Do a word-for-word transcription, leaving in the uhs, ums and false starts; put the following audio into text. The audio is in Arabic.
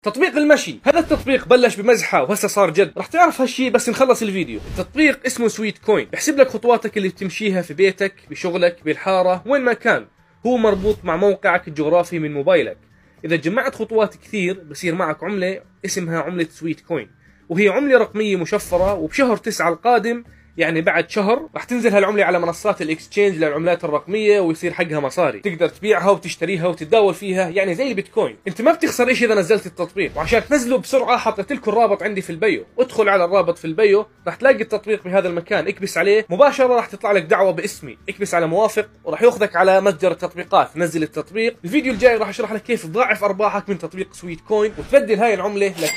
تطبيق المشي، هذا التطبيق بلش بمزحه وهسه صار جد، رح تعرف هالشي بس نخلص الفيديو. التطبيق اسمه سويت كوين، بحسب لك خطواتك اللي بتمشيها في بيتك، بشغلك، بالحاره، وين ما كان. هو مربوط مع موقعك الجغرافي من موبايلك. اذا جمعت خطوات كثير بصير معك عمله اسمها عمله سويت كوين، وهي عمله رقميه مشفره، وبشهر تسعة القادم يعني بعد شهر رح تنزل هالعمله على منصات الاكسشينج للعملات الرقميه ويصير حقها مصاري، تقدر تبيعها وتشتريها وتتداول فيها، يعني زي البيتكوين. انت ما بتخسر شيء اذا نزلت التطبيق، وعشان تنزله بسرعه حطيت لكم الرابط عندي في البيو، ادخل على الرابط في البيو رح تلاقي التطبيق بهذا المكان، اكبس عليه مباشره رح تطلع لك دعوه باسمي، اكبس على موافق ورح ياخذك على متجر التطبيقات، نزل التطبيق. الفيديو الجاي رح اشرح لك كيف تضاعف ارباحك من تطبيق سويت كوين وتبدل هاي العمله لك